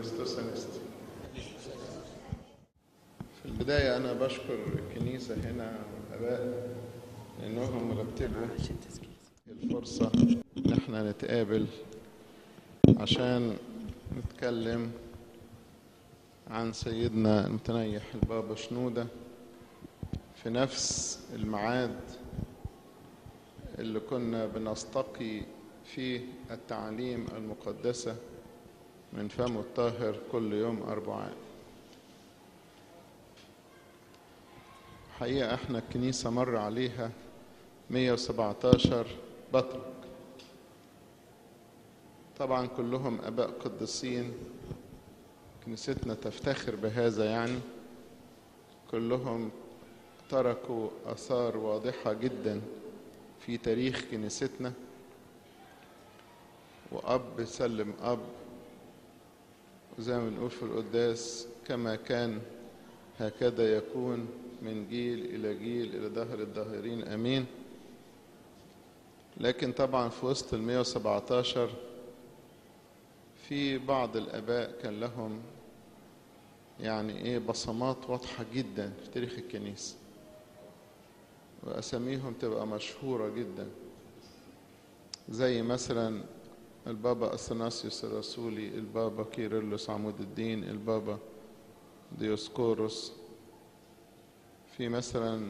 كريستوس أنستي. في البداية أنا بشكر الكنيسة هنا والآباء لأنهم رتبوا الفرصة إن احنا نتقابل عشان نتكلم عن سيدنا المتنيح البابا شنودة في نفس الميعاد اللي كنا بنستقي فيه التعاليم المقدسة من فمه الطاهر كل يوم أربعاء. حقيقة احنا الكنيسة مر عليها 117 بطرك، طبعا كلهم آباء قديسين، كنيستنا تفتخر بهذا، يعني كلهم تركوا آثار واضحة جدا في تاريخ كنيستنا، وأب سلم أب، وزي ما بنقول في القداس كما كان هكذا يكون من جيل إلى جيل إلى دهر الداهرين آمين. لكن طبعا في وسط 117 في بعض الآباء كان لهم بصمات واضحة جدا في تاريخ الكنيسة، وأساميهم تبقى مشهورة جدا، زي مثلا البابا أثناسيوس الرسولي، البابا كيرلس عمود الدين، البابا ديوسكوروس. في مثلا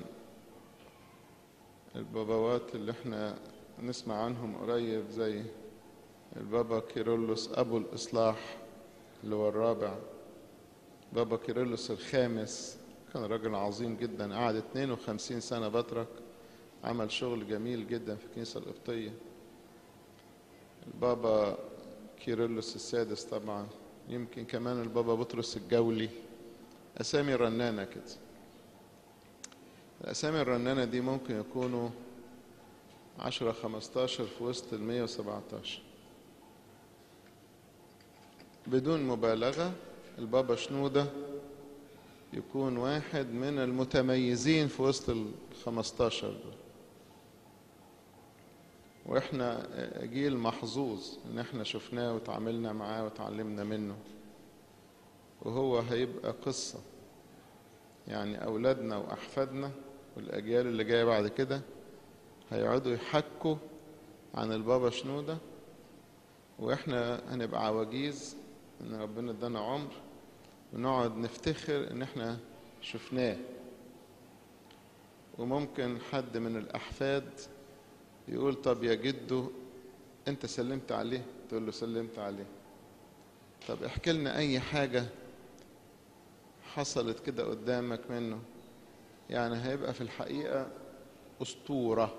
الباباوات اللي احنا نسمع عنهم قريب زي البابا كيرلس أبو الإصلاح اللي هو الرابع، بابا كيرلس الخامس كان راجل عظيم جدا، قعد 52 سنة بطرك، عمل شغل جميل جدا في الكنيسة القبطية. البابا كيرلس السادس طبعا، يمكن كمان البابا بطرس الجولي. أسامي رنانة كده. الأسامي الرنانة دي ممكن يكونوا 10-15 في وسط 117. بدون مبالغة البابا شنودة يكون واحد من المتميزين في وسط 15 دول، واحنا جيل محظوظ ان احنا شفناه وتعاملنا معاه وتعلمنا منه، وهو هيبقى قصة، يعني اولادنا واحفادنا والاجيال اللي جايه بعد كده هيقعدوا يحكوا عن البابا شنودة، واحنا هنبقى عواجيز ان ربنا ادانا عمر ونقعد نفتخر ان احنا شفناه. وممكن حد من الاحفاد يقول طب يا جدو انت سلمت عليه؟ تقول له سلمت عليه. طب احكي لنا اي حاجة حصلت كده قدامك منه. يعني هيبقى في الحقيقة أسطورة.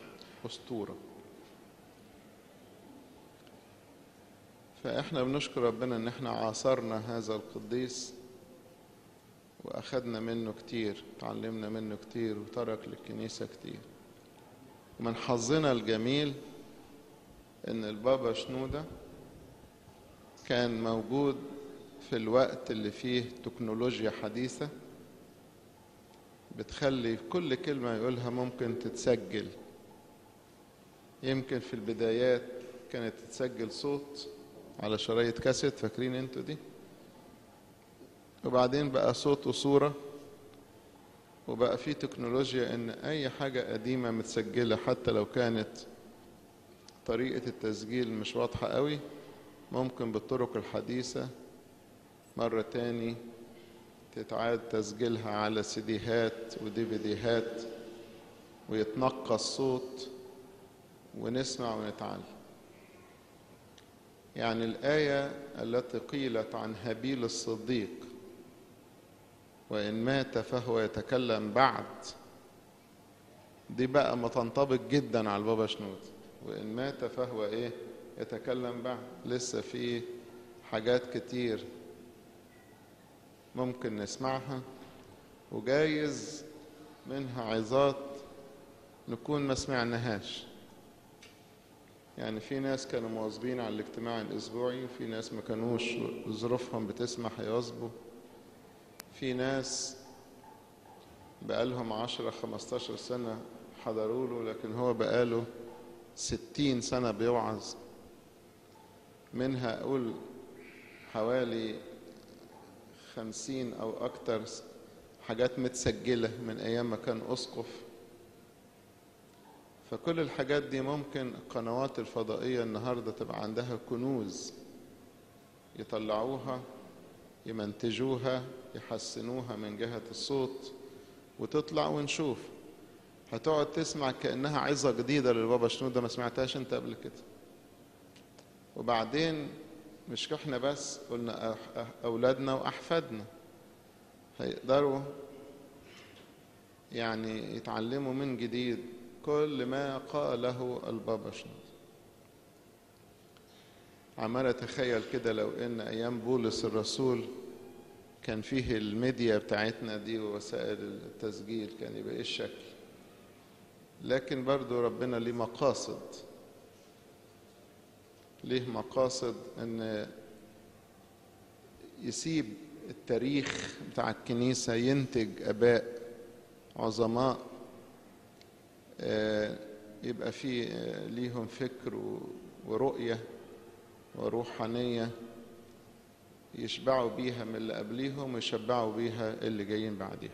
فاحنا بنشكر ربنا ان احنا عاصرنا هذا القديس واخدنا منه كتير، تعلمنا منه كتير، وترك للكنيسة كتير. ومن حظنا الجميل ان البابا شنودة كان موجود في الوقت اللي فيه تكنولوجيا حديثة بتخلي كل كلمة يقولها ممكن تتسجل. يمكن في البدايات كانت تتسجل صوت على شرايط كاسيت، فاكرين انتوا دي؟ وبعدين بقى صوت وصورة، وبقى في تكنولوجيا ان اي حاجة قديمة متسجلة حتى لو كانت طريقة التسجيل مش واضحة قوي، ممكن بالطرق الحديثة مرة تاني تتعاد تسجيلها على سيديهات وديفيديهات، ويتنقى الصوت ونسمع ونتعلم. يعني الآية التي قيلت عن هابيل الصديق وإن مات فهو يتكلم بعد، دي بقى ما تنطبق جدا على البابا شنودة. وإن مات فهو يتكلم بعد. لسه في حاجات كتير ممكن نسمعها، وجايز منها عظات نكون ما سمعناهاش. يعني في ناس كانوا مواظبين على الاجتماع الأسبوعي، وفي ناس ما كانوش ظروفهم بتسمح يواظبوا، في ناس بقالهم 10-15 سنة حضروا له، لكن هو بقاله 60 سنة بيوعظ. منها أقول حوالي 50 أو أكتر حاجات متسجلة من أيام ما كان أسقف. فكل الحاجات دي ممكن القنوات الفضائية النهاردة تبقى عندها كنوز يطلعوها، يمنتجوها، يحسنوها من جهة الصوت، وتطلع ونشوف. هتقعد تسمع كأنها عظة جديدة للبابا شنودة ما سمعتهاش انت قبل كده. وبعدين مش احنا بس، قلنا أولادنا وأحفادنا هيقدروا يعني يتعلموا من جديد كل ما قاله البابا شنودة. عمال أتخيل كده لو إن أيام بولس الرسول كان فيه الميديا بتاعتنا دي ووسائل التسجيل، كان يبقى إيه الشكل. لكن برضو ربنا ليه مقاصد، ليه مقاصد إن يسيب التاريخ بتاع الكنيسة ينتج آباء عظماء يبقى فيه ليهم فكر ورؤية وروحانية يشبعوا بيها من اللي قبليهم ويشبعوا بيها اللي جايين بعديها.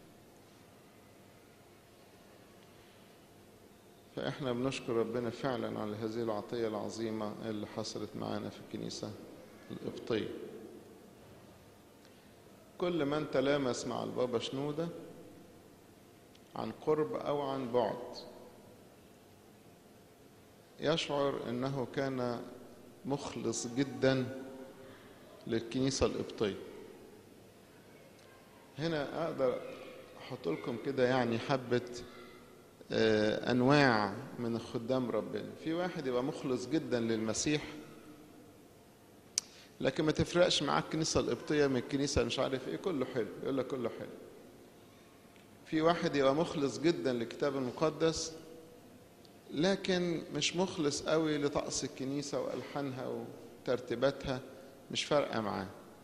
فإحنا بنشكر ربنا فعلا على هذه العطية العظيمة اللي حصلت معانا في الكنيسة القبطية. كل من تلامس مع البابا شنودة عن قرب أو عن بعد يشعر أنه كان مخلص جدا للكنيسة القبطية. هنا أقدر أحط لكم كده يعني حبة أنواع من خدام ربنا. في واحد يبقى مخلص جدا للمسيح لكن ما تفرقش معاه الكنيسة القبطية من الكنيسة مش عارف إيه، كله حلو، يقول لك كله حلو. في واحد يبقى مخلص جدا للكتاب المقدس لكن مش مخلص قوي لطقس الكنيسة وألحانها وترتيباتها، مش فارقة معاه.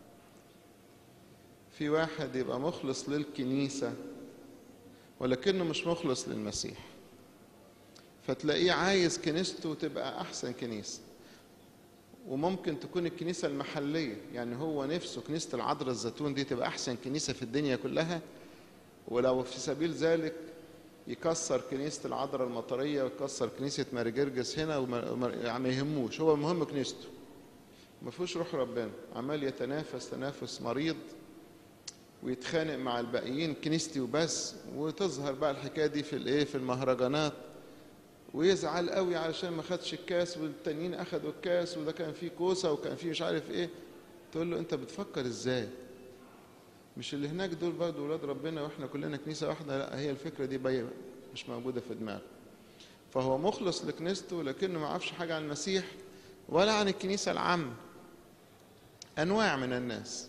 في واحد يبقى مخلص للكنيسة ولكنه مش مخلص للمسيح، فتلاقيه عايز كنيسته تبقى أحسن كنيسة، وممكن تكون الكنيسة المحلية، يعني هو نفسه كنيسة العذراء الزيتون دي تبقى أحسن كنيسة في الدنيا كلها، ولو في سبيل ذلك يكسر كنيسة العذراء المطرية ويكسر كنيسة ماري جرجس هنا يعني ما يهموش، هو المهم كنيسته. ما فيهوش روح ربنا، عمال يتنافس تنافس مريض ويتخانق مع الباقيين كنيستي وبس، وتظهر بقى الحكايه دي في المهرجانات، ويزعل قوي علشان ما خدش الكاس والتانيين اخدوا الكاس وده كان فيه كوسه وكان فيه مش عارف ايه. تقول له انت بتفكر ازاي؟ مش اللي هناك دول برضه ولاد ربنا واحنا كلنا كنيسه واحده؟ لا، هي الفكره دي مش موجوده في دماغه. فهو مخلص لكنيسته لكنه ما عرفش حاجه عن المسيح ولا عن الكنيسه العامه. انواع من الناس.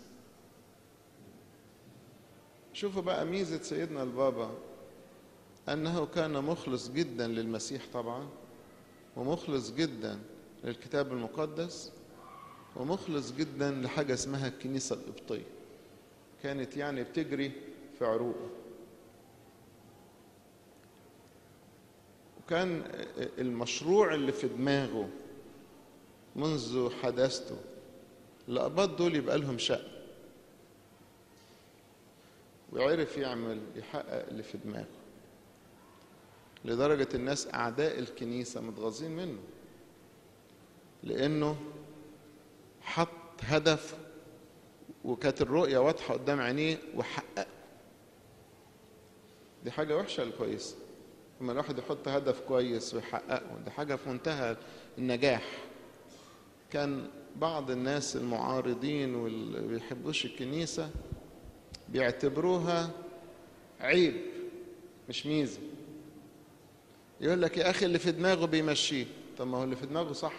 شوفوا بقى ميزة سيدنا البابا أنه كان مخلص جدا للمسيح طبعا، ومخلص جدا للكتاب المقدس، ومخلص جدا لحاجة اسمها الكنيسة القبطية، كانت يعني بتجري في عروقه. وكان المشروع اللي في دماغه منذ حداثته الأقباط دول يبقى لهم شأن، ويعرف يحقق اللي في دماغه، لدرجة الناس أعداء الكنيسة متغاظين منه لأنه حط هدف وكانت الرؤية واضحة قدام عينيه وحقق. دي حاجة وحشة ولا كويسة؟ لما الواحد يحط هدف كويس ويحققه دي حاجة في منتهى النجاح. كان بعض الناس المعارضين واللي بيحبوش الكنيسة بيعتبروها عيب مش ميزة. يقول لك يا أخي اللي في دماغه بيمشيه. طب ما هو اللي في دماغه صح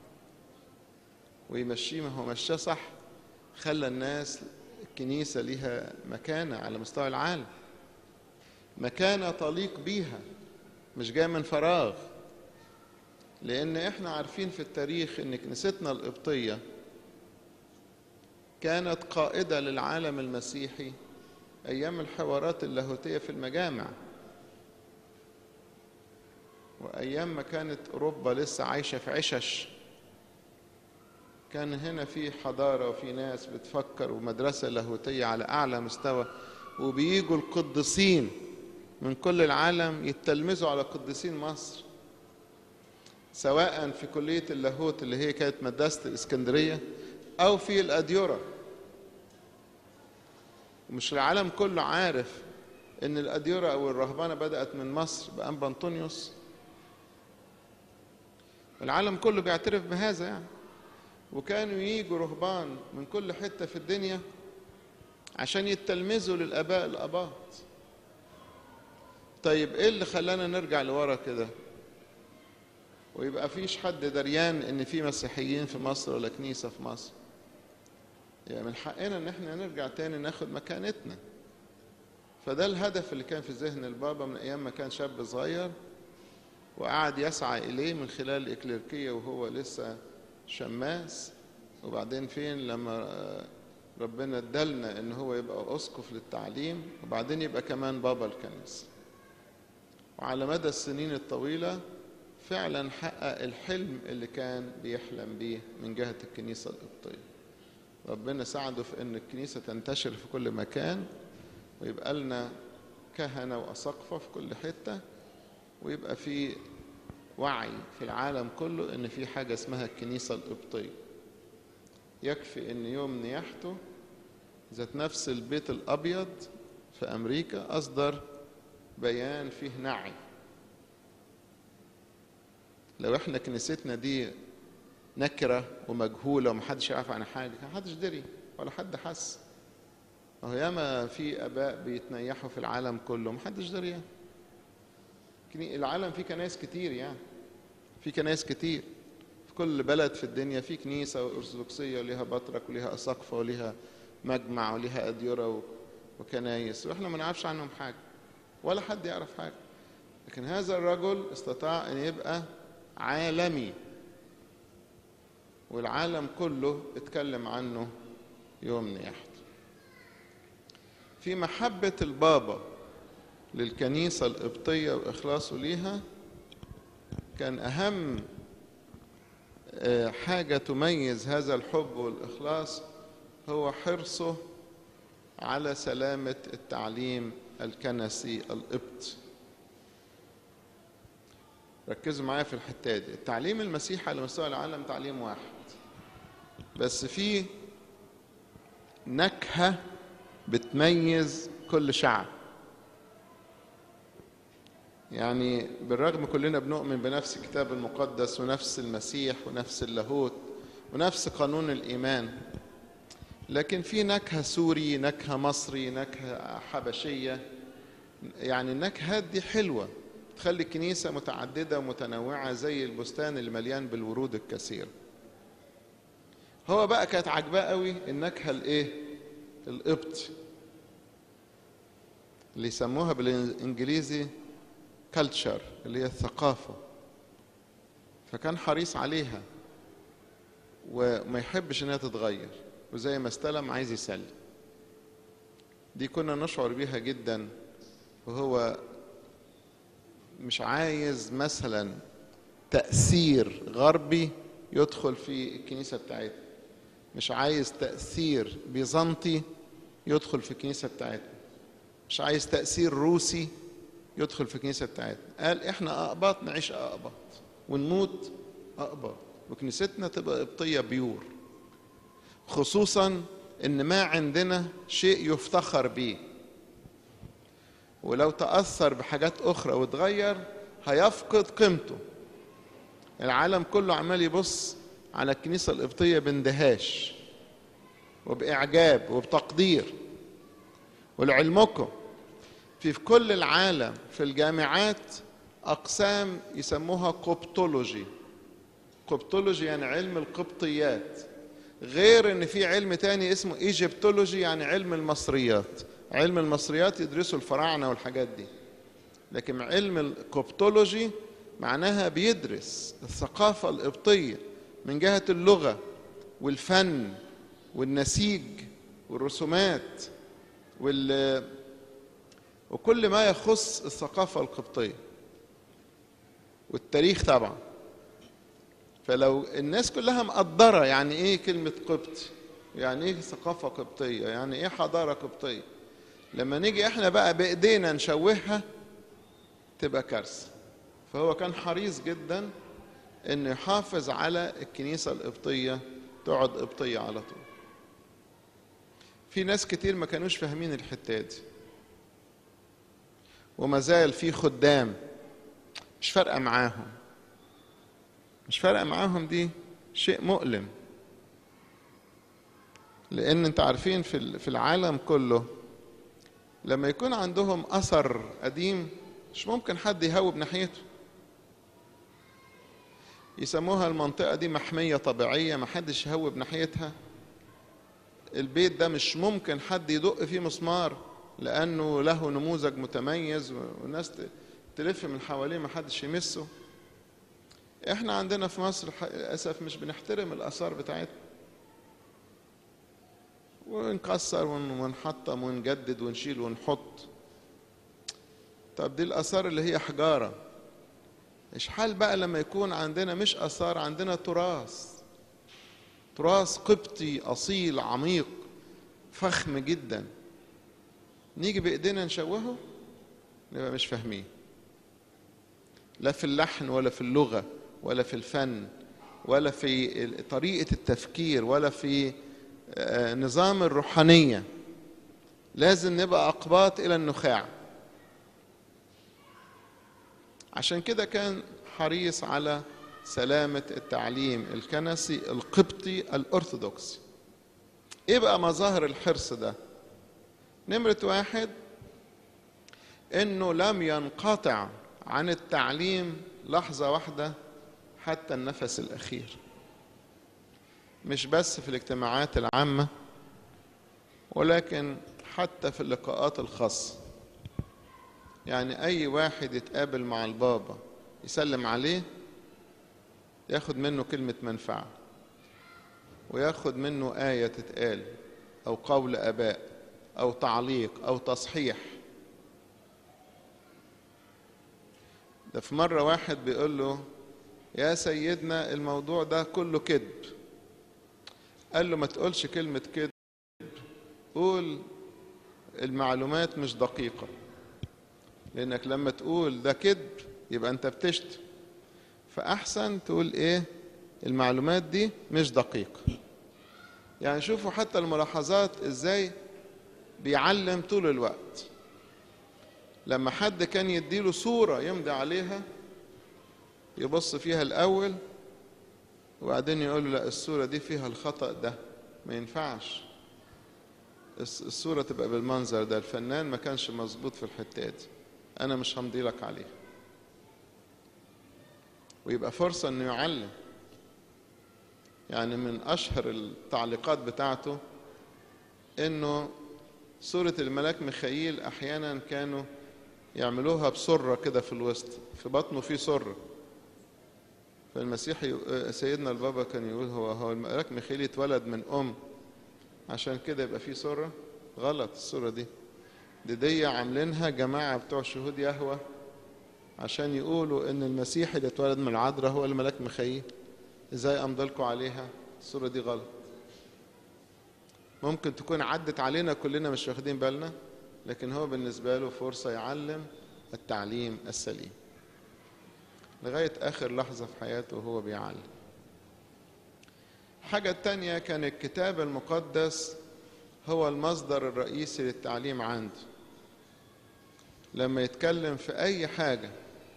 ويمشيه، ما هو مشاه صح، خلى الناس الكنيسة ليها مكانة على مستوى العالم، مكانة تليق بيها، مش جاية من فراغ. لأن احنا عارفين في التاريخ ان كنيستنا القبطية كانت قائدة للعالم المسيحي أيام الحوارات اللاهوتية في المجامع، وأيام ما كانت أوروبا لسه عايشة في عشش كان هنا في حضارة وفي ناس بتفكر ومدرسة لاهوتية على أعلى مستوى، وبييجوا القديسين من كل العالم يتلمذوا على قديسين مصر، سواء في كلية اللاهوت اللي هي كانت مدرسة الإسكندرية أو في الأديرة. ومش العالم كله عارف إن الأديرة أو الرهبانة بدأت من مصر بأنبا أنطونيوس؟ العالم كله بيعترف بهذا يعني. وكانوا ييجوا رهبان من كل حتة في الدنيا عشان يتلمذوا للآباء الآباط. طيب إيه اللي خلانا نرجع لورا كده ويبقى فيش حد دريان إن في مسيحيين في مصر ولا كنيسة في مصر؟ يعني من حقنا إن احنا نرجع تاني ناخد مكانتنا. فده الهدف اللي كان في ذهن البابا من أيام ما كان شاب صغير، وقعد يسعى إليه من خلال الإكليركية وهو لسه شماس، وبعدين فين لما ربنا ادالنا إن هو يبقى أسقف للتعليم، وبعدين يبقى كمان بابا الكنيسة. وعلى مدى السنين الطويلة فعلا حقق الحلم اللي كان بيحلم بيه من جهة الكنيسة القبطية. ربنا ساعده في إن الكنيسة تنتشر في كل مكان، ويبقى لنا كهنة وأساقفة في كل حتة، ويبقى في وعي في العالم كله إن في حاجة اسمها الكنيسة القبطية. يكفي إن يوم نياحته ذات نفس البيت الأبيض في أمريكا أصدر بيان فيه نعي. لو إحنا كنيستنا دي نكرة ومجهولة ومحدش يعرف عنها حاجة، كان محدش دري ولا حد حس. أهو ياما في آباء بيتنيحوا في العالم كله محدش دري. العالم فيه كنائس كتير، يعني في كنائس كتير في كل بلد في الدنيا، في كنيسة أرثوذكسية وليها بطرك وليها أساقفة وليها مجمع وليها أديرة وكنايس، وإحنا ما نعرفش عنهم حاجة ولا حد يعرف حاجة. لكن هذا الرجل استطاع أن يبقى عالمي، والعالم كله اتكلم عنه يوم نياحته. في محبة البابا للكنيسة القبطية وإخلاصه ليها، كان أهم حاجة تميز هذا الحب والإخلاص هو حرصه على سلامة التعليم الكنسي القبطي. ركزوا معايا في الحتة دي. التعليم المسيحي على مستوى العالم تعليم واحد، بس في نكهة بتميز كل شعب. يعني بالرغم كلنا بنؤمن بنفس الكتاب المقدس ونفس المسيح ونفس اللاهوت ونفس قانون الإيمان، لكن في نكهة سوري، نكهة مصري، نكهة حبشية. يعني النكهات دي حلوة تخلي الكنيسة متعددة ومتنوعة زي البستان اللي مليان بالورود الكثير. هو بقى كانت عجباه قوي النكهة القبطي اللي يسموها بالإنجليزي culture، اللي هي الثقافة. فكان حريص عليها وما يحبش انها تتغير، وزي ما استلم عايز يسلم. دي كنا نشعر بيها جدا، وهو مش عايز مثلا تأثير غربي يدخل في الكنيسة بتاعتنا، مش عايز تأثير بيزنطي يدخل في الكنيسة بتاعتنا، مش عايز تأثير روسي يدخل في الكنيسة بتاعتنا. قال احنا أقباط نعيش أقباط ونموت أقباط، وكنيستنا تبقى قبطية بيور، خصوصا ان ما عندنا شيء يفتخر به، ولو تأثر بحاجات أخرى وتغير هيفقد قيمته. العالم كله عمال يبص على الكنيسة القبطية باندهاش وبإعجاب وبتقدير. ولعلمكم في كل العالم في الجامعات أقسام يسموها قبطولوجي. قبطولوجي يعني علم القبطيات، غير ان في علم تاني اسمه ايجيبتولوجي يعني علم المصريات. علم المصريات يدرسوا الفراعنة والحاجات دي، لكن علم القبطولوجي معناها بيدرس الثقافة القبطية من جهة اللغة والفن والنسيج والرسومات وكل ما يخص الثقافة القبطية والتاريخ طبعا. فلو الناس كلها مقدرة يعني ايه كلمة قبطي، يعني ايه ثقافة قبطية، يعني ايه حضارة قبطية، لما نيجي احنا بقى بايدينا نشوهها تبقى كارثة. فهو كان حريص جدا انه يحافظ على الكنيسة القبطية تقعد قبطية على طول. في ناس كتير ما كانوش فاهمين الحتة دي، وما زال في خدام مش فارقة معاهم، مش فارقة معاهم، دي شيء مؤلم. لأن انت عارفين في العالم كله لما يكون عندهم أثر قديم مش ممكن حد يهوب ناحيته. يسموها المنطقة دي محمية طبيعية، ما حدش يهوب ناحيتها. البيت ده مش ممكن حد يدق فيه مسمار لأنه له نموذج متميز والناس تلف من حواليه ما حدش يمسه. احنا عندنا في مصر للأسف مش بنحترم الآثار بتاعتنا، ونكسر ونحطم ونجدد ونشيل ونحط. طب دي الآثار اللي هي حجارة، ايش حال بقى لما يكون عندنا مش آثار، عندنا تراث قبطي أصيل عميق فخم جدا، نيجي بإيدينا نشوهه نبقى مش فاهمين، لا في اللحن ولا في اللغة ولا في الفن ولا في طريقة التفكير ولا في نظام الروحانية. لازم نبقى أقباط إلى النخاع. عشان كده كان حريص على سلامة التعليم الكنسي القبطي الأرثوذكسي. إيه بقى مظاهر الحرص ده؟ نمرة واحد، إنه لم ينقطع عن التعليم لحظة واحدة حتى النفس الأخير، مش بس في الاجتماعات العامة ولكن حتى في اللقاءات الخاصة. يعني أي واحد يتقابل مع البابا يسلم عليه ياخد منه كلمة منفعة، وياخد منه آية تتقال أو قول آباء أو تعليق أو تصحيح. ده في مرة واحد بيقول له يا سيدنا الموضوع ده كله كذب. قال له ما تقولش كلمة كذب، قول المعلومات مش دقيقة، لأنك لما تقول ده كذب يبقى أنت بتشتم، فأحسن تقول إيه المعلومات دي مش دقيقة. يعني شوفوا حتى الملاحظات إزاي بيعلم طول الوقت. لما حد كان يديله صورة يمضي عليها يبص فيها الأول وبعدين يقول له لا الصورة دي فيها الخطأ ده، ما ينفعش الصورة تبقى بالمنظر ده، الفنان ما كانش مظبوط في الحتة دي، أنا مش همضي لك عليها. ويبقى فرصة إنه يعلم. يعني من أشهر التعليقات بتاعته إنه صورة الملاك ميخائيل أحيانا كانوا يعملوها بسرة كده في الوسط، في بطنه في سرة. فالمسيح سيدنا البابا كان يقول هو الملاك ميخائيل اتولد من أم عشان كده يبقى فيه سرة؟ غلط. السرة دي عاملينها جماعة بتوع شهود يهوه عشان يقولوا إن المسيح اللي اتولد من العذراء هو الملاك ميخائيل. إزاي أمضلكوا عليها؟ السورة دي غلط. ممكن تكون عدت علينا كلنا مش واخدين بالنا، لكن هو بالنسبة له فرصة يعلم التعليم السليم لغاية آخر لحظة في حياته وهو بيعلم. حاجة تانية، كان الكتاب المقدس هو المصدر الرئيسي للتعليم عنده. لما يتكلم في أي حاجة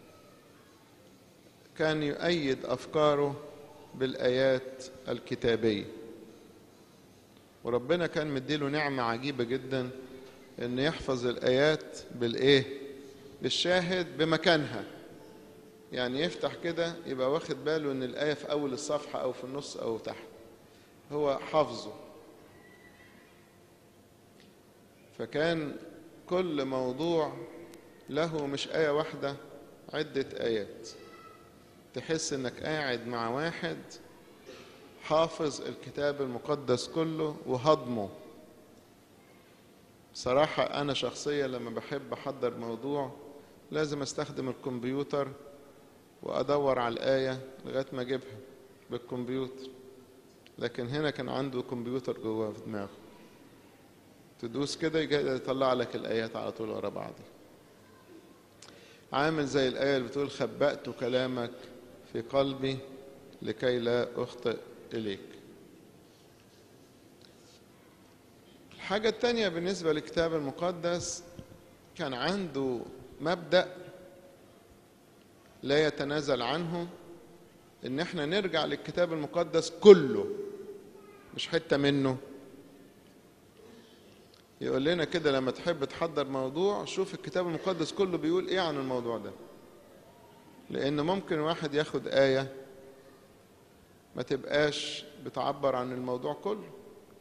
كان يؤيد أفكاره بالآيات الكتابية. وربنا كان مديله نعمة عجيبة جدا إنه يحفظ الآيات بالشاهد بمكانها. يعني يفتح كده يبقى واخد باله إن الآية في أول الصفحة أو في النص أو تحت، هو حافظه. فكان كل موضوع له مش آية واحدة، عدة آيات، تحس إنك قاعد مع واحد حافظ الكتاب المقدس كله وهضمه. صراحة أنا شخصيا لما بحب أحضر موضوع لازم أستخدم الكمبيوتر وأدور على الآية لغاية ما أجيبها، بالكمبيوتر، لكن هنا كان عنده كمبيوتر جوه في دماغه، تدوس كده يطلع لك الآيات على طول ورا بعض. عامل زي الآية اللي بتقول خبأت كلامك في قلبي لكي لا أخطئ إليك. الحاجة التانية بالنسبة للكتاب المقدس، كان عنده مبدأ لا يتنازل عنه، إن احنا نرجع للكتاب المقدس كله مش حتة منه. يقول لنا كده لما تحب تحضر موضوع شوف الكتاب المقدس كله بيقول ايه عن الموضوع ده، لأن ممكن واحد ياخد آية ما تبقاش بتعبر عن الموضوع كله.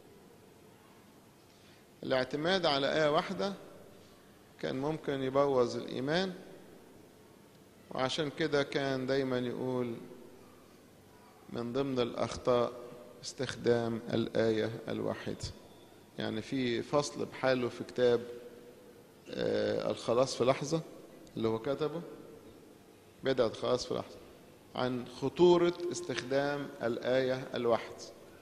الاعتماد على آية واحدة كان ممكن يبوظ الإيمان، وعشان كده كان دايما يقول من ضمن الأخطاء استخدام الآية الواحدة. يعني في فصل بحاله في كتاب الخلاص في لحظة اللي هو كتبه، بدعة الخلاص في لحظة، عن خطورة استخدام الآية الواحدة.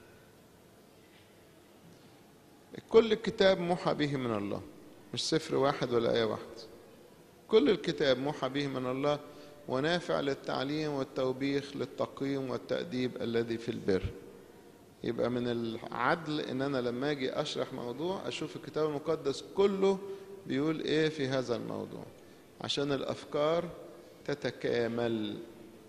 كل الكتاب موحى به من الله، مش سفر واحد ولا آية واحدة. كل الكتاب موحى به من الله ونافع للتعليم والتوبيخ للتقييم والتأديب الذي في البر. يبقى من العدل ان انا لما اجي اشرح موضوع اشوف الكتاب المقدس كله بيقول ايه في هذا الموضوع، عشان الافكار تتكامل.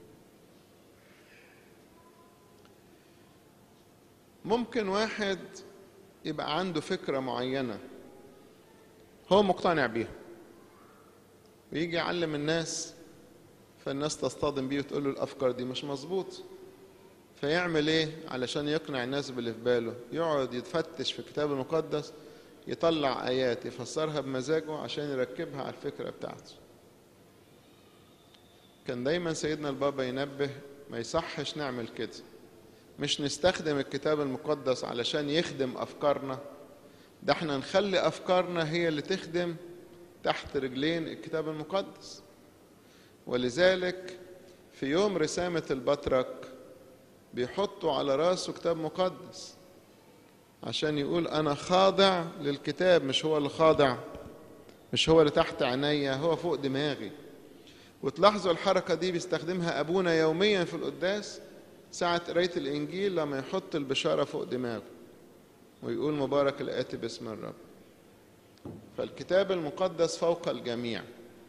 ممكن واحد يبقى عنده فكرة معينة هو مقتنع بيها، ويجي يعلم الناس فالناس تصطدم بيه وتقول له الافكار دي مش مظبوط. فيعمل ايه علشان يقنع الناس باللي في باله؟ يقعد يتفتش في الكتاب المقدس، يطلع ايات يفسرها بمزاجه عشان يركبها على الفكرة بتاعته. كان دايما سيدنا البابا ينبه ما يصحش نعمل كده، مش نستخدم الكتاب المقدس علشان يخدم افكارنا، ده احنا نخلي افكارنا هي اللي تخدم تحت رجلين الكتاب المقدس. ولذلك في يوم رسامة البطرك بيحطوا على راسه كتاب مقدس عشان يقول أنا خاضع للكتاب، مش هو اللي خاضع، مش هو اللي تحت عينيا، هو فوق دماغي. وتلاحظوا الحركة دي بيستخدمها أبونا يوميا في القداس ساعة قراية الإنجيل، لما يحط البشارة فوق دماغه ويقول مبارك الآتي باسم الرب. فالكتاب المقدس فوق الجميع.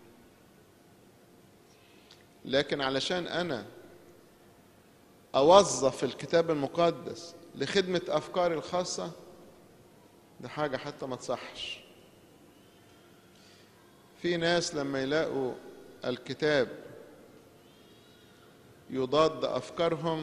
لكن علشان أنا أوظف الكتاب المقدس لخدمة أفكاري الخاصة، ده حاجة حتى ما تصحش. في ناس لما يلاقوا الكتاب يضاد أفكارهم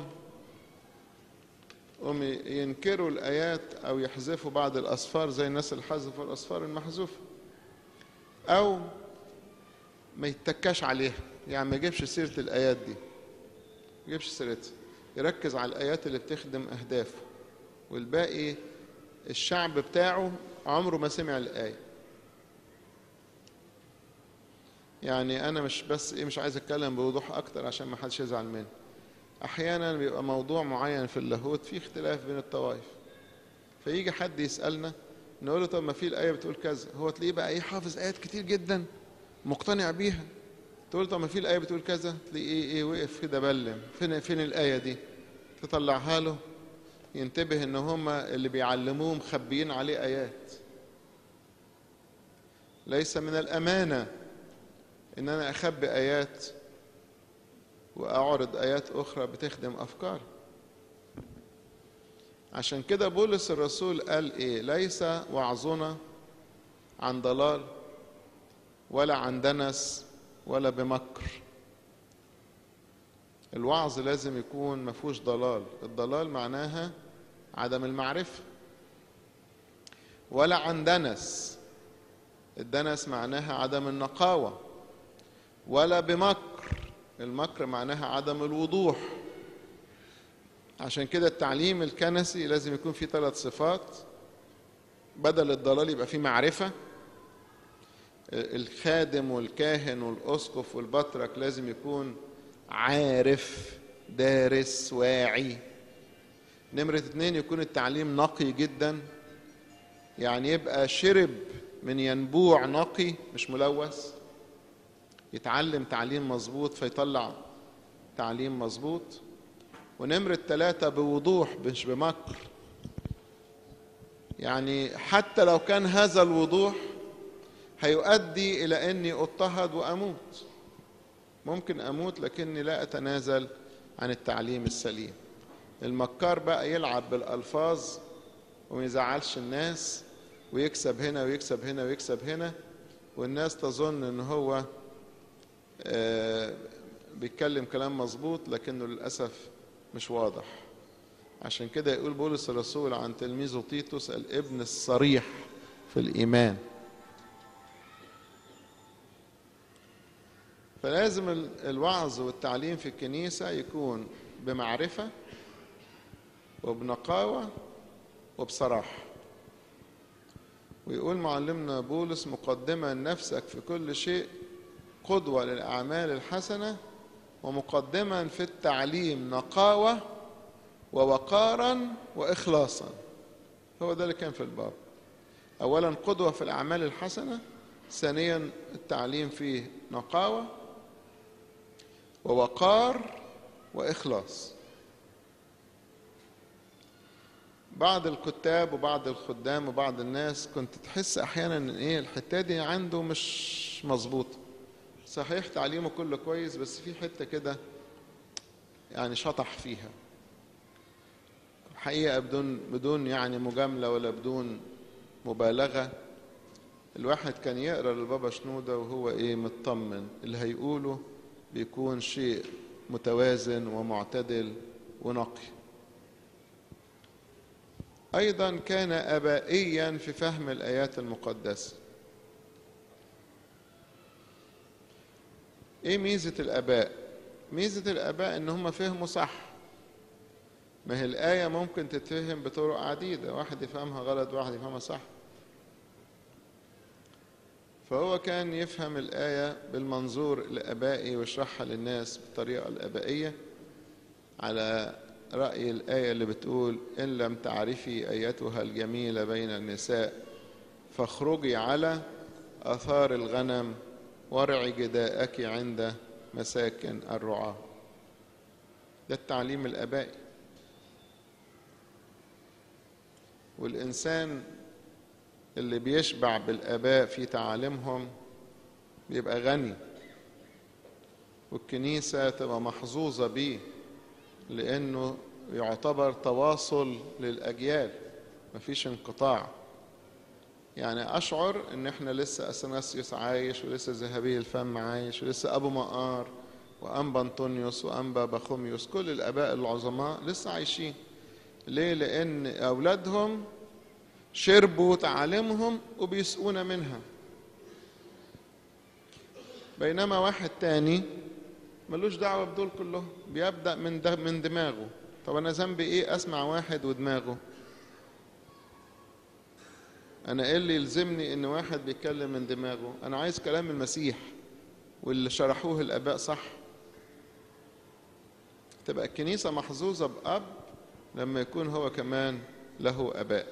ينكروا الآيات أو يحذفوا بعض الأصفار زي الناس اللي حذفوا الأصفار المحذوفة، أو ما يتكاش عليها، يعني ما يجيبش سيرة الآيات دي، ما يجيبش سيرتها، يركز على الآيات اللي بتخدم أهدافه، والباقي الشعب بتاعه عمره ما سمع الآية. يعني أنا مش عايز أتكلم بوضوح أكتر عشان ما حدش يزعل مني. أحيانا بيبقى موضوع معين في اللاهوت فيه اختلاف بين الطوائف، فيجي حد يسألنا نقول له طب ما في الآية بتقول كذا، هو تلاقيه بقى حافظ آيات كتير جدا مقتنع بيها. تقول له طب ما في الآية بتقول كذا، تلاقيه وقف كده بلم فين الآية دي، تطلعها له ينتبه ان هما اللي بيعلموه مخبيين عليه آيات. ليس من الأمانة ان انا اخبي آيات واعرض آيات اخرى بتخدم افكار. عشان كده بولس الرسول قال ايه؟ ليس وعظنا عن ضلال ولا عن دنس ولا بمكر. الوعظ لازم يكون ما فيهوش ضلال، الضلال معناها عدم المعرفة. ولا عن دنس، الدنس معناها عدم النقاوة. ولا بمكر، المكر معناها عدم الوضوح. عشان كده التعليم الكنسي لازم يكون فيه 3 صفات. بدل الضلال يبقى فيه معرفة. الخادم والكاهن والأسقف والبطرك لازم يكون عارف دارس واعي. نمرة 2 يكون التعليم نقي جدا، يعني يبقى شرب من ينبوع نقي مش ملوث، يتعلم تعليم مظبوط فيطلع تعليم مظبوط. ونمرة 3 بوضوح مش بمكر، يعني حتى لو كان هذا الوضوح هيؤدي إلى أني أضطهد وأموت، ممكن أموت لكني لا أتنازل عن التعليم السليم. المكار بقى يلعب بالألفاظ وما يزعلش الناس ويكسب هنا ويكسب هنا ويكسب هنا، والناس تظن ان هو بيتكلم كلام مظبوط لكنه للأسف مش واضح. عشان كده يقول بولس الرسول عن تلميذه تيتوس الابن الصريح في الإيمان. فلازم الوعظ والتعليم في الكنيسة يكون بمعرفة وبنقاوة وبصراحة. ويقول معلمنا بولس مقدما نفسك في كل شيء قدوة للأعمال الحسنة، ومقدما في التعليم نقاوة ووقارا وإخلاصا. هو ده اللي كان في الباب. أولا قدوة في الأعمال الحسنة، ثانيا التعليم فيه نقاوة ووقار وإخلاص. بعض الكتاب وبعض الخدام وبعض الناس كنت تحس أحيانا إن الحتة دي عنده مش مظبوطة. صحيح تعليمه كله كويس بس في حتة كده يعني شطح فيها الحقيقة، بدون يعني مجاملة ولا بدون مبالغة. الواحد كان يقرأ للبابا شنودة وهو مطمن اللي هيقوله بيكون شيء متوازن ومعتدل ونقي. أيضا كان أبائيا في فهم الآيات المقدسة. إيه ميزة الآباء؟ ميزة الآباء إن هم فهموا صح. ما هي الآية ممكن تتفهم بطرق عديدة، واحد يفهمها غلط واحد يفهمها صح. فهو كان يفهم الآية بالمنظور الآبائي ويشرحها للناس بالطريقة الآبائية، على رأي الآية اللي بتقول إن لم تعرفي أيتها الجميلة بين النساء فاخرجي على آثار الغنم وارعي جداءك عند مساكن الرعاة. ده التعليم الآبائي. والإنسان اللي بيشبع بالآباء في تعاليمهم بيبقى غني، والكنيسة تبقى محظوظة بيه لأنه يعتبر تواصل للأجيال، مفيش انقطاع. يعني أشعر إن إحنا لسه أثناسيوس عايش، ولسه ذهبي الفم عايش، ولسه أبو مقار وأنبا أنطونيوس وأنبا بخوميوس، كل الآباء العظماء لسه عايشين. ليه؟ لأن أولادهم شربوا تعاليمهم وبيسقونا منها. بينما واحد تاني ملوش دعوة بدول كلهم، بيبدأ من دماغه. طب أنا ذنبي إيه أسمع واحد ودماغه؟ أنا إيه اللي يلزمني إن واحد بيتكلم من دماغه؟ أنا عايز كلام المسيح واللي شرحوه الآباء صح. تبقى الكنيسة محظوظة بأب لما يكون هو كمان له آباء.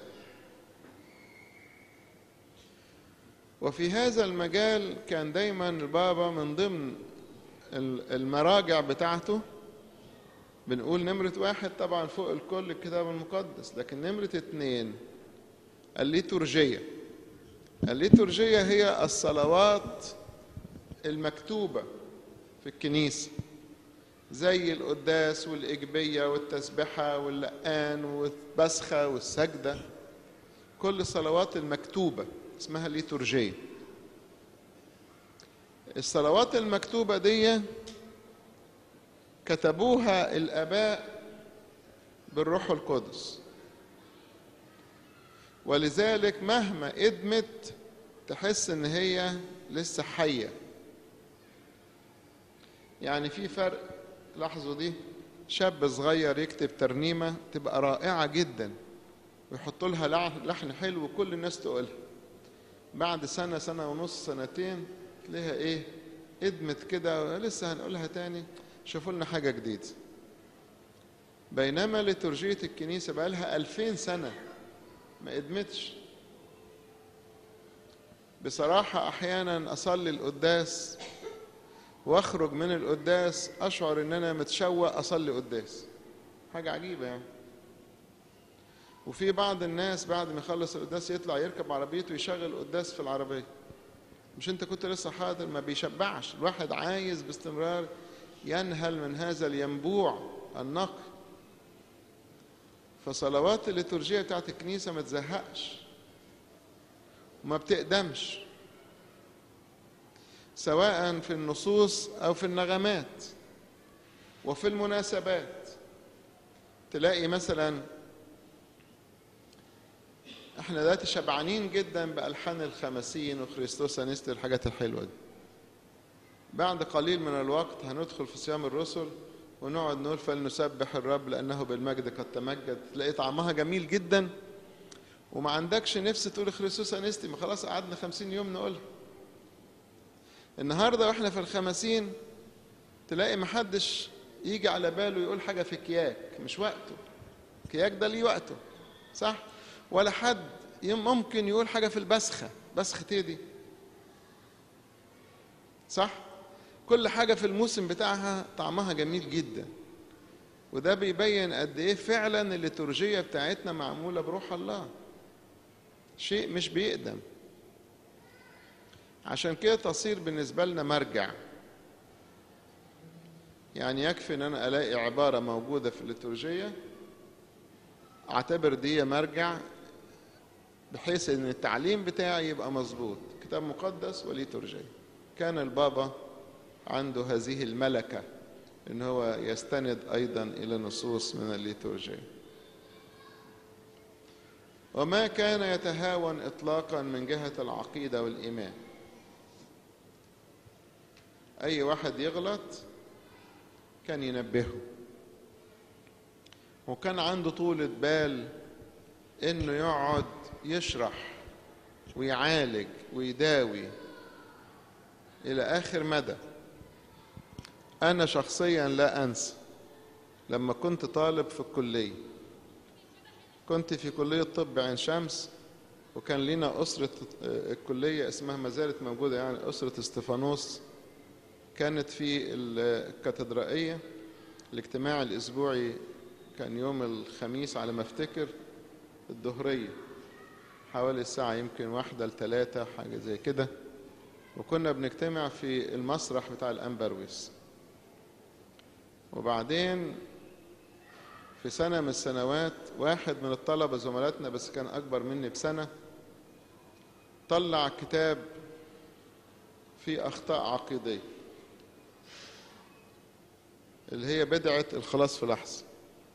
وفي هذا المجال كان دايما البابا من ضمن المراجع بتاعته بنقول نمرة 1 طبعا فوق الكل الكتاب المقدس، لكن نمرة 2 الليتورجية. الليتورجية هي الصلوات المكتوبة في الكنيسة، زي القداس والإجبية والتسبحة واللقان والبسخة والسجدة. كل الصلوات المكتوبة اسمها ليتورجية. الصلوات المكتوبة دي كتبوها الآباء بالروح القدس، ولذلك مهما قدمت تحس ان هي لسه حية. يعني في فرق، لاحظوا دي، شاب صغير يكتب ترنيمة تبقى رائعة جدا ويحط لها لحن حلو وكل الناس تقولها، بعد سنة سنة ونص سنتين تلاقيها قدمت كده لسه هنقولها تاني، شوفوا لنا حاجة جديدة. بينما ليتورجية الكنيسة بقى لها 2000 سنة ما قدمتش. بصراحة أحيانا أصلي القداس وأخرج من القداس أشعر إن أنا متشوق أصلي قداس، حاجة عجيبة يعني. وفي بعض الناس بعد ما يخلص القداس يطلع يركب عربيته يشغل القداس في العربية. مش أنت كنت لسه حاضر؟ ما بيشبعش الواحد، عايز باستمرار ينهل من هذا الينبوع النقي. فصلوات الليتورجية بتاعت الكنيسة ما تزهقش وما بتقدمش، سواء في النصوص أو في النغمات وفي المناسبات. تلاقي مثلا احنا دلوقتي شبعانين جدا بألحان الخمسين وخريستوس أنستي، الحاجات الحلوة دي. بعد قليل من الوقت هندخل في صيام الرسل ونقعد نقول فلنسبح الرب لأنه بالمجد قد تمجد. تلاقي طعمها جميل جدا وما عندكش نفس تقول خريستوس أنستي، ما خلاص قعدنا 50 يوم نقولها. النهاردة واحنا في الخمسين تلاقي محدش يجي على باله يقول حاجة في كياك، مش وقته. كياك ده ليه وقته، صح؟ ولا حد ممكن يقول حاجة في البسخة. بسخة ايه دي؟ صح؟ كل حاجة في الموسم بتاعها طعمها جميل جدا. وده بيبين قد ايه فعلا الليتورجية بتاعتنا معمولة بروح الله، شيء مش بيقدم. عشان كده تصير بالنسبة لنا مرجع. يعني يكفي ان انا الاقي عبارة موجودة في الليتورجية اعتبر دي مرجع، بحيث ان التعليم بتاعي يبقى مظبوط، كتاب مقدس وليتورجية. كان البابا عنده هذه الملكة ان هو يستند ايضا الى نصوص من الليتورجية. وما كان يتهاون اطلاقا من جهة العقيدة والايمان. اي واحد يغلط كان ينبهه، وكان عنده طولة بال انه يقعد يشرح ويعالج ويداوي الى اخر مدى. انا شخصيا لا انسى لما كنت طالب في الكلية، كنت في كلية طب عين شمس، وكان لنا أسرة الكلية اسمها ما زالت موجودة، يعني أسرة استفانوس. كانت في الكاتدرائية. الاجتماع الأسبوعي كان يوم الخميس على ما افتكر الظهرية، حوالي الساعة يمكن 1 ل 3 حاجة زي كده. وكنا بنجتمع في المسرح بتاع الأنبرويس. وبعدين في سنة من السنوات واحد من الطلبة زملاتنا، بس كان أكبر مني بسنة، طلع كتاب فيه أخطاء عقيدية اللي هي بدعة الخلاص في لحظة.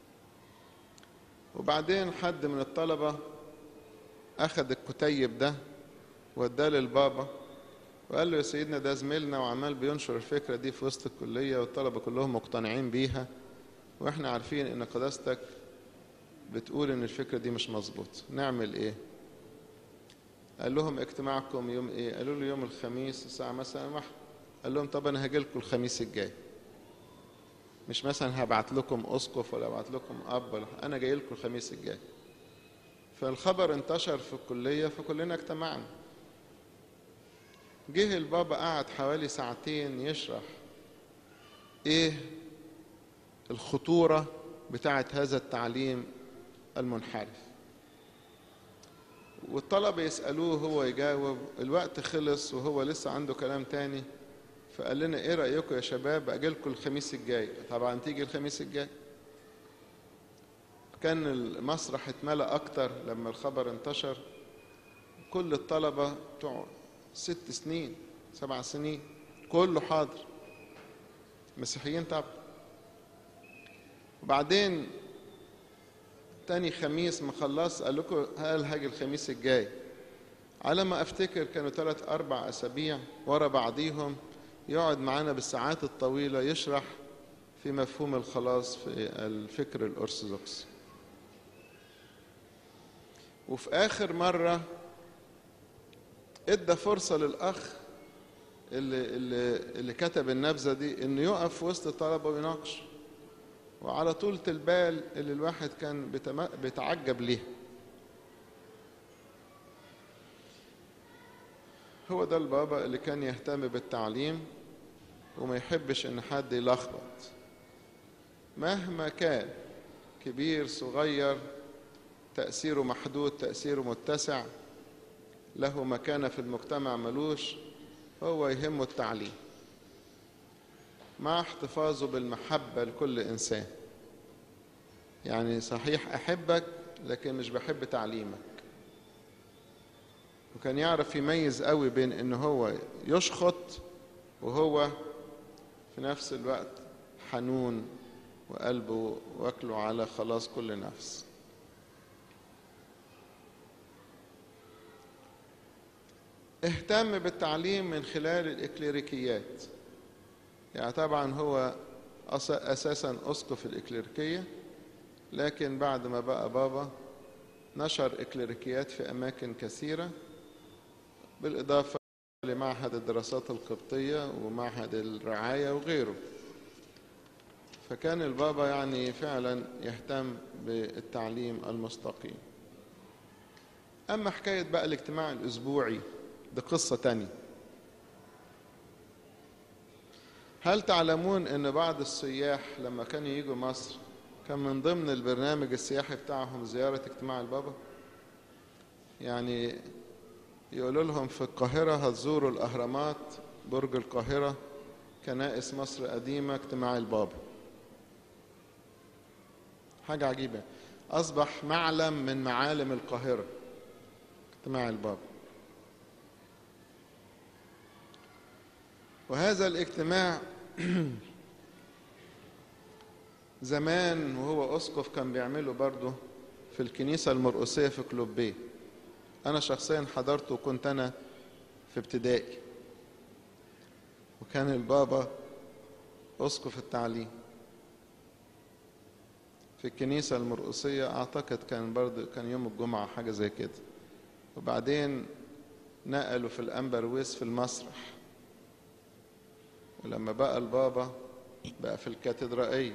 وبعدين حد من الطلبة أخذ الكتيب ده واداه للبابا وقال له يا سيدنا ده زميلنا وعمال بينشر الفكرة دي في وسط الكلية والطلبة كلهم مقتنعين بيها، واحنا عارفين ان قداستك بتقول ان الفكرة دي مش مظبوط، نعمل ايه؟ قال لهم اجتماعكم يوم ايه؟ قالوا له يوم الخميس الساعة مثلا 1. قال لهم طب انا هاجيلكم الخميس الجاي، مش مثلا هبعت لكم اسقف ولا هبعت لكم اب ولا، انا جاي لكم الخميس الجاي. فالخبر انتشر في الكلية فكلنا اجتمعنا. جه البابا قعد حوالي 2 ساعتين يشرح ايه الخطورة بتاعة هذا التعليم المنحرف، والطلبة يسألوه هو يجاوب. الوقت خلص وهو لسه عنده كلام تاني، فقال لنا ايه رأيكم يا شباب اجيلكم الخميس الجاي؟ طبعا تيجي الخميس الجاي. كان المسرح اتملى اكتر لما الخبر انتشر. كل الطلبة بتوع 6 سنين 7 سنين كله حاضر، مسيحيين طبعا. وبعدين تاني خميس ما خلص قال لكم هل هاجي الخميس الجاي؟ على ما افتكر كانوا 3 4 أسابيع ورا بعضيهم يقعد معانا بالساعات الطويلة يشرح في مفهوم الخلاص في الفكر الأرثوذكسي. وفي آخر مرة ادى فرصة للأخ اللي كتب النبذة دي انه يقف في وسط الطلبة ويناقش. وعلى طولة البال اللي الواحد كان بيتعجب ليه. هو ده البابا اللي كان يهتم بالتعليم وما يحبش ان حد يلخبط، مهما كان كبير صغير، تأثيره محدود تأثيره متسع، له مكانة في المجتمع ملوش، هو يهمه التعليم مع احتفاظه بالمحبة لكل إنسان. يعني صحيح أحبك لكن مش بحب تعليمك. وكان يعرف يميز قوي بين إن هو يشخط وهو في نفس الوقت حنون وقلبه واكله على خلاص كل نفس. اهتم بالتعليم من خلال الإكليريكيات. يعني طبعا هو أساسا أسقف الإكليريكية، لكن بعد ما بقى بابا نشر إكليريكيات في أماكن كثيرة، بالإضافة لمعهد الدراسات القبطية ومعهد الرعاية وغيره. فكان البابا يعني فعلا يهتم بالتعليم المستقيم. أما حكاية بقى الاجتماع الأسبوعي دي قصة تانية. هل تعلمون أن بعض السياح لما كانوا يجوا مصر كان من ضمن البرنامج السياحي بتاعهم زيارة اجتماع البابا؟ يعني يقولوا لهم في القاهرة هتزوروا الأهرامات، برج القاهرة، كنائس مصر قديمة، اجتماع البابا. حاجة عجيبة، أصبح معلم من معالم القاهرة اجتماع البابا. وهذا الاجتماع زمان وهو أسقف كان بيعمله برضه في الكنيسة المرقسية في كلوبيه. أنا شخصيا حضرته وكنت أنا في ابتدائي، وكان البابا أسقف التعليم في الكنيسة المرقسية. أعتقد كان برضه كان يوم الجمعة حاجة زي كده. وبعدين نقلوا في الأنبرويس في المسرح، ولما بقى البابا بقى في الكاتدرائية.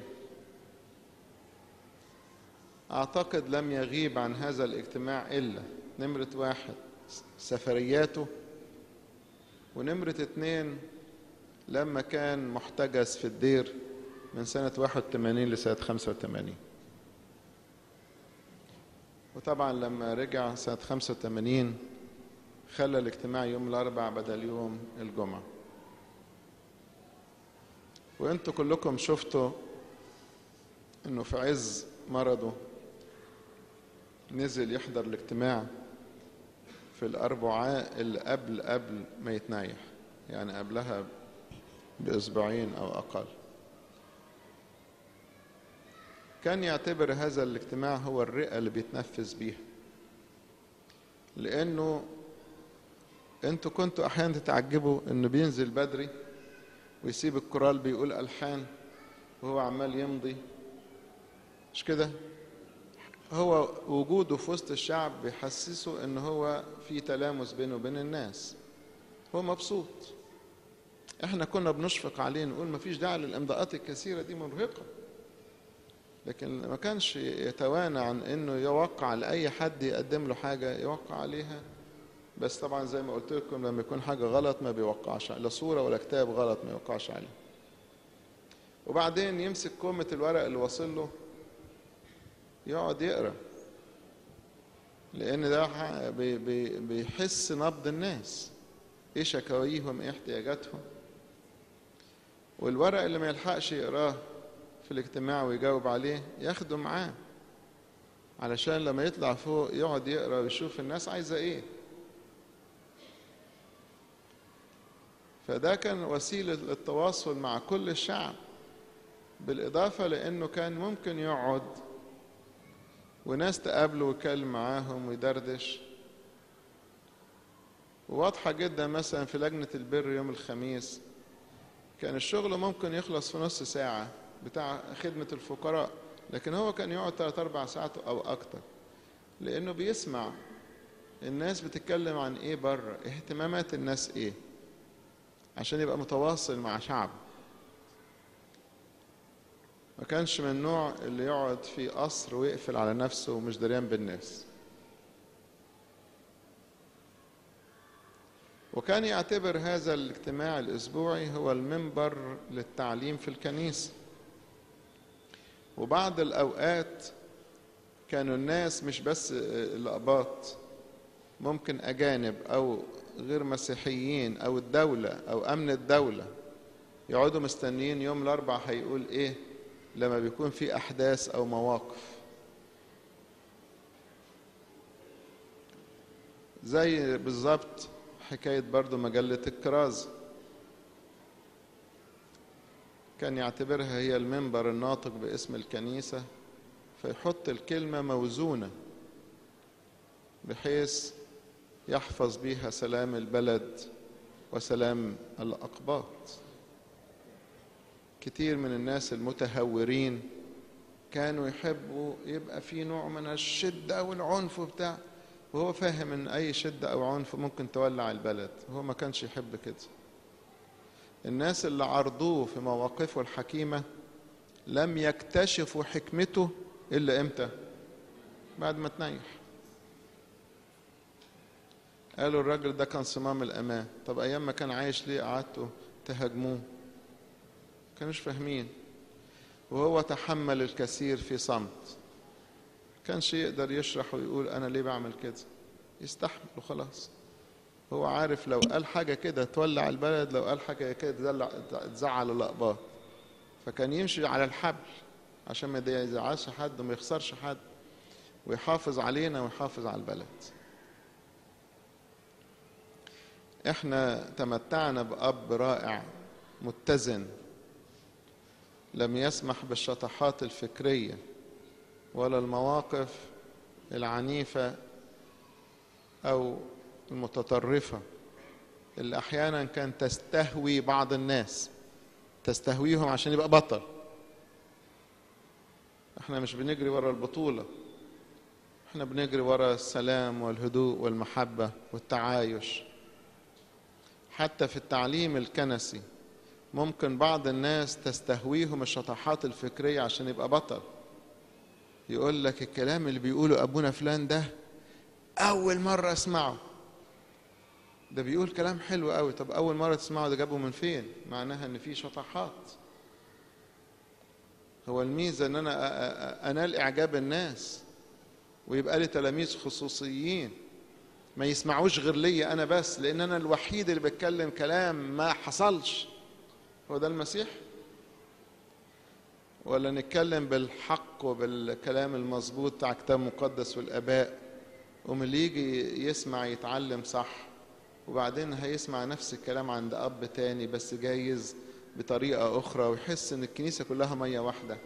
أعتقد لم يغيب عن هذا الاجتماع إلا نمرة 1 سفرياته، ونمرة 2 لما كان محتجز في الدير من سنة 81 لسنة 85. وطبعا لما رجع سنة 85 خلى الاجتماع يوم الأربعاء بدل يوم الجمعة. وانتوا كلكم شفتوا انه في عز مرضه نزل يحضر الاجتماع في الأربعاء اللي قبل ما يتنايح، يعني قبلها بأسبوعين أو أقل. كان يعتبر هذا الاجتماع هو الرئة اللي بيتنفذ بيها، لأنه انتوا كنتوا أحيانا تتعجبوا إنه بينزل بدري ويسيب الكورال بيقول ألحان وهو عمال يمضي، مش كده؟ هو وجوده في وسط الشعب بيحسسه إن هو في تلامس بينه وبين الناس، هو مبسوط. احنا كنا بنشفق عليه نقول مفيش داعي للإمضاءات الكثيرة دي، مرهقة، لكن ما كانش يتوانى عن إنه يوقع لأي حد يقدم له حاجة يوقع عليها. بس طبعا زي ما قلت لكم لما يكون حاجة غلط ما بيوقعش، لا صورة ولا كتاب غلط ما يوقعش عليه. وبعدين يمسك كومة الورق اللي واصل له يقعد يقرأ، لأن ده بيحس نبض الناس، إيه شكاويهم إيه احتياجاتهم. والورق اللي ما يلحقش يقراه في الاجتماع ويجاوب عليه ياخده معاه، علشان لما يطلع فوق يقعد يقرأ ويشوف الناس عايزة إيه. فده كان وسيلة للتواصل مع كل الشعب، بالإضافة لأنه كان ممكن يقعد وناس تقابله ويتكلم معاهم ويدردش. وواضحة جدا مثلا في لجنة البر يوم الخميس كان الشغل ممكن يخلص في نص ساعة بتاع خدمة الفقراء، لكن هو كان يقعد 3-4 ساعات أو أكتر، لأنه بيسمع الناس بتتكلم عن إيه بره، اهتمامات الناس إيه، عشان يبقى متواصل مع شعب. ما كانش من النوع اللي يقعد في قصر ويقفل على نفسه ومش دريان بالناس. وكان يعتبر هذا الاجتماع الأسبوعي هو المنبر للتعليم في الكنيسة. وبعض الأوقات كانوا الناس مش بس الأقباط، ممكن أجانب أو غير مسيحيين أو الدولة أو أمن الدولة يقعدوا مستنيين يوم الأربع هيقول إيه لما بيكون في أحداث أو مواقف. زي بالظبط حكاية برضو مجلة الكرازة، كان يعتبرها هي المنبر الناطق باسم الكنيسة، فيحط الكلمة موزونة بحيث يحفظ بيها سلام البلد وسلام الأقباط. كتير من الناس المتهورين كانوا يحبوا يبقى في نوع من الشدة والعنف وبتاع، وهو فاهم ان اي شدة او عنف ممكن تولع البلد، وهو ما كانش يحب كده. الناس اللي عرضوه في مواقفه الحكيمة لم يكتشفوا حكمته الا امتى؟ بعد ما تنيح. قالوا الراجل ده كان صمام الامان. طب ايام ما كان عايش ليه قعدتوا تهاجموه؟ كانوش فاهمين. وهو تحمل الكثير في صمت، كانش يقدر يشرح ويقول أنا ليه بعمل كده، يستحمل وخلاص. هو عارف لو قال حاجة كده تولع البلد، لو قال حاجة كده تزعل الأقباط، فكان يمشي على الحبل عشان ما يزعلش حد وما يخسرش حد، ويحافظ علينا ويحافظ على البلد. احنا تمتعنا بأب رائع متزن، لم يسمح بالشطحات الفكرية ولا المواقف العنيفة أو المتطرفة اللي أحيانا كان تستهوي بعض الناس، تستهويهم عشان يبقى بطل. احنا مش بنجري ورا البطولة، احنا بنجري ورا السلام والهدوء والمحبة والتعايش. حتى في التعليم الكنسي ممكن بعض الناس تستهويهم الشطحات الفكرية عشان يبقى بطل. يقول لك الكلام اللي بيقوله أبونا فلان ده أول مرة أسمعه، ده بيقول كلام حلو قوي. طب أول مرة تسمعه ده جابه من فين؟ معناها إن في شطحات. هو الميزة إن أنا أنال إعجاب الناس ويبقى لي تلاميذ خصوصيين ما يسمعوش غير لي أنا بس، لأن أنا الوحيد اللي بتكلم كلام ما حصلش. هو ده المسيح؟ ولا نتكلم بالحق وبالكلام المظبوط بتاع كتاب مقدس والآباء، ومن اللي يجي يسمع يتعلم صح، وبعدين هيسمع نفس الكلام عند أب تاني بس جايز بطريقة أخرى، ويحس إن الكنيسة كلها مية واحدة.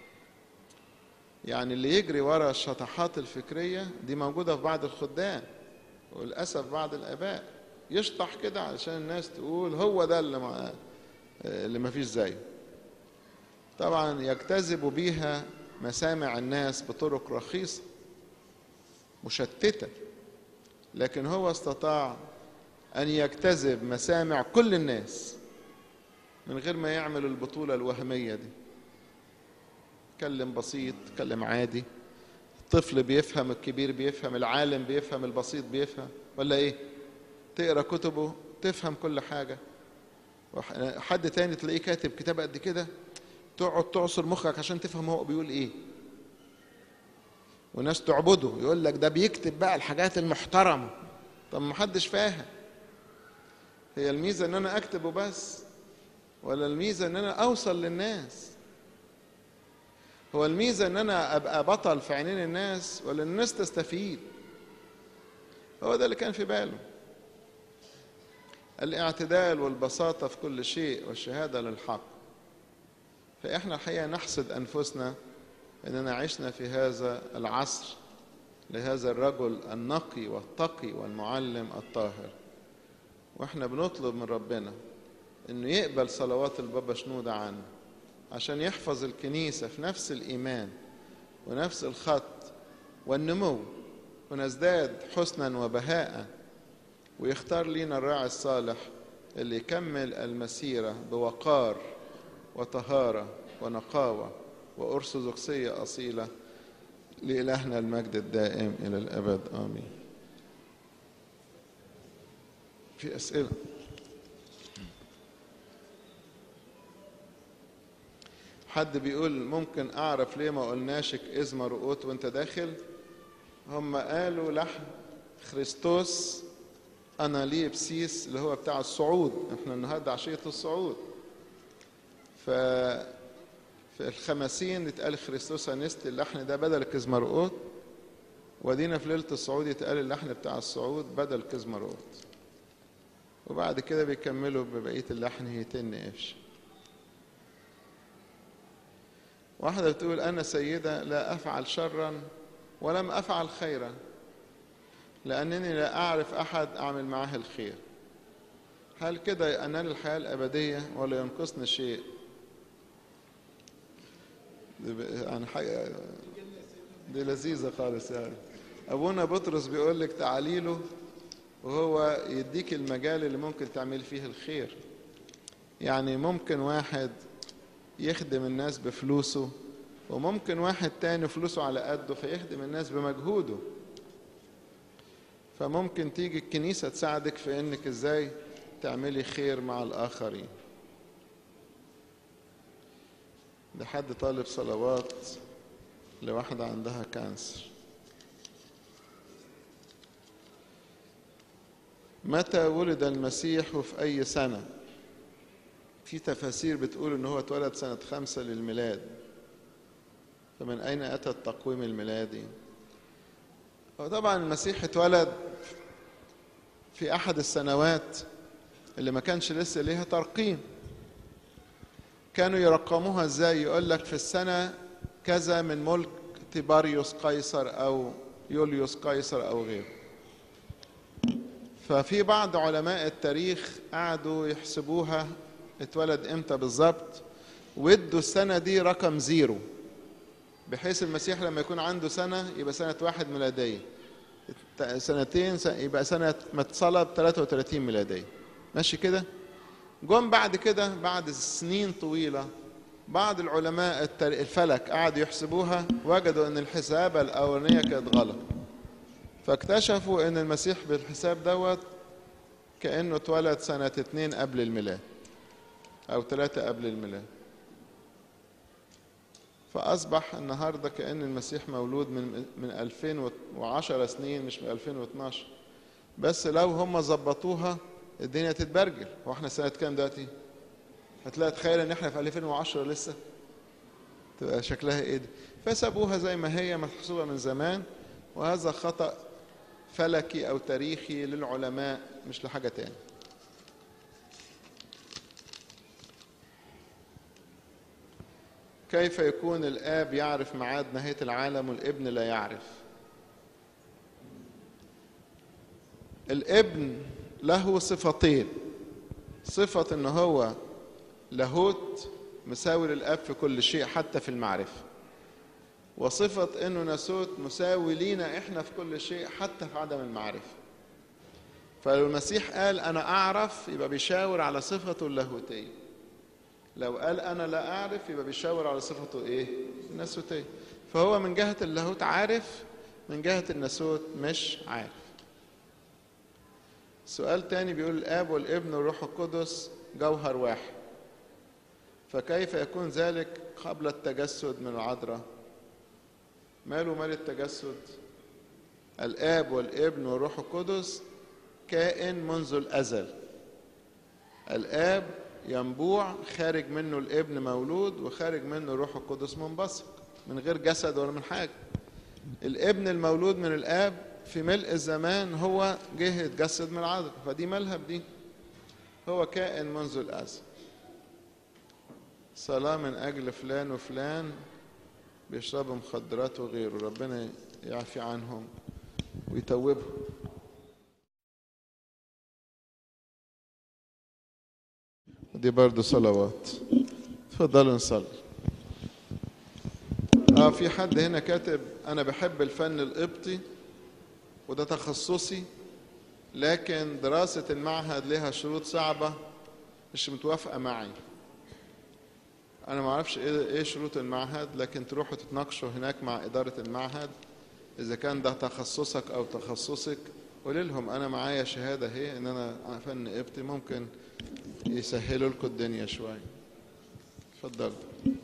يعني اللي يجري ورا الشطحات الفكرية دي موجودة في بعض الخدام، وللأسف بعض الآباء يشطح كده علشان الناس تقول هو ده اللي ما فيش زيه. طبعا يجتذب بيها مسامع الناس بطرق رخيصة مشتتة، لكن هو استطاع أن يجتذب مسامع كل الناس من غير ما يعمل البطولة الوهمية دي. كلم بسيط، كلم عادي، الطفل بيفهم، الكبير بيفهم، العالم بيفهم، البسيط بيفهم، ولا ايه؟ تقرأ كتبه تفهم كل حاجة. حد تاني تلاقيه كاتب كتاب قد كده تقعد تعصر مخك عشان تفهم هو بيقول ايه. وناس تعبده يقول لك ده بيكتب بقى الحاجات المحترمة. طب ما حدش فاهم. هي الميزة ان انا اكتب وبس، ولا الميزة ان انا اوصل للناس؟ هو الميزة ان انا ابقى بطل في عينين الناس، ولا الناس تستفيد؟ هو ده اللي كان في باله. الاعتدال والبساطة في كل شيء والشهادة للحق. فإحنا الحقيقة نحسد أنفسنا أننا عشنا في هذا العصر لهذا الرجل النقي والتقي والمعلم الطاهر. وإحنا بنطلب من ربنا أنه يقبل صلوات البابا شنودة عنه عشان يحفظ الكنيسة في نفس الإيمان ونفس الخط والنمو، ونزداد حسنا وبهاء، ويختار لنا الراعي الصالح اللي يكمل المسيرة بوقار وطهارة ونقاوة وأرثوذكسية أصيلة. لإلهنا المجد الدائم إلى الأبد آمين. في أسئلة؟ حد بيقول ممكن أعرف ليه ما قلناش إذ مرقوت وأنت داخل؟ هم قالوا لحن خريستوس أنا ليه بسيس اللي هو بتاع الصعود. إحنا النهاردة عشية الصعود، في الخمسين يتقال خريستوس أنست، اللحن ده بدل إذ مرقوت، ودينا في ليلة الصعود يتقال اللحن بتاع الصعود بدل إذ مرقوت، وبعد كده بيكملوا ببقية اللحن هيتن قفش. واحدة بتقول أنا سيدة لا أفعل شرا ولم أفعل خيرا لأنني لا أعرف أحد أعمل معه الخير. هل كده أنال الحياة الأبدية ولا ينقصني شيء؟ دي لذيذة خالص يعني. أبونا بطرس بيقول لك تعاليله وهو يديك المجال اللي ممكن تعمل فيه الخير. يعني ممكن واحد يخدم الناس بفلوسه، وممكن واحد تاني فلوسه على قده فيخدم الناس بمجهوده. فممكن تيجي الكنيسة تساعدك في انك ازاي تعملي خير مع الآخرين. ده حد طالب صلوات لواحدة عندها كانسر. متى ولد المسيح وفي أي سنة؟ في تفاسير بتقول إن هو اتولد سنة 5 للميلاد، فمن أين أتى التقويم الميلادي؟ وطبعا المسيح اتولد في أحد السنوات اللي ما كانش لسه ليها ترقيم. كانوا يرقموها ازاي؟ يقول لك في السنة كذا من ملك تيباريوس قيصر أو يوليوس قيصر أو غيره. ففي بعض علماء التاريخ قعدوا يحسبوها اتولد امتى بالظبط، وادوا السنة دي رقم 0، بحيث المسيح لما يكون عنده سنة يبقى سنة 1 ميلادية، سنتين يبقى سنة ما اتصلب 33 ميلادية. ماشي كده؟ جم بعد كده بعد سنين طويلة بعض العلماء الفلك قعدوا يحسبوها، وجدوا ان الحسابة الأولانية كانت غلط، فاكتشفوا ان المسيح بالحساب دوت كأنه اتولد سنة 2 قبل الميلاد أو 3 قبل الميلاد. فأصبح النهاردة كأن المسيح مولود من 2010 سنين مش من 2012. بس لو هم ظبطوها الدنيا تتبرجل. هو احنا سنة كام دلوقتي؟ هتلاقي تخيل ان احنا في 2010 لسه، تبقى شكلها ايه دي؟ فسابوها زي ما هي محسوبة من زمان، وهذا خطأ فلكي أو تاريخي للعلماء مش لحاجة تاني. كيف يكون الآب يعرف ميعاد نهاية العالم والابن لا يعرف؟ الابن له صفتين، صفة ان هو لاهوت مساوي للآب في كل شيء حتى في المعرفة، وصفة انه ناسوت مساوي لينا احنا في كل شيء حتى في عدم المعرفة. فلو المسيح قال انا اعرف يبقى بيشاور على صفته اللاهوتية، لو قال أنا لا أعرف يبقى بيشاور على صفته إيه؟ الناسوتية. فهو من جهة اللاهوت عارف، من جهة الناسوت مش عارف. سؤال تاني بيقول الآب والابن والروح القدس جوهر واحد، فكيف يكون ذلك قبل التجسد من العذراء؟ ماله مال التجسد؟ الآب والابن والروح القدس كائن منذ الأزل. الآب ينبوع خارج منه الابن مولود، وخارج منه الروح القدس منبثق من غير جسد ولا من حاجة. الابن المولود من الآب في ملء الزمان هو جه يتجسد من العذراء، فدي مالها بدي، هو كائن منذ الأزل. صلاة من أجل فلان وفلان بيشربوا مخدرات وغيره، ربنا يعفي عنهم ويتوبهم. دي برضو صلوات. تفضلوا نصلي. في حد هنا كاتب أنا بحب الفن القبطي وده تخصصي، لكن دراسة المعهد لها شروط صعبة مش متوافقة معي. أنا ما أعرفش إيه شروط المعهد، لكن تروحوا تتناقشوا هناك مع إدارة المعهد إذا كان ده تخصصك أو تخصصك. قولي لهم أنا معايا شهادة هي إن أنا فن قبطي، ممكن يسهلوا لكم الدنيا شوية. اتفضل.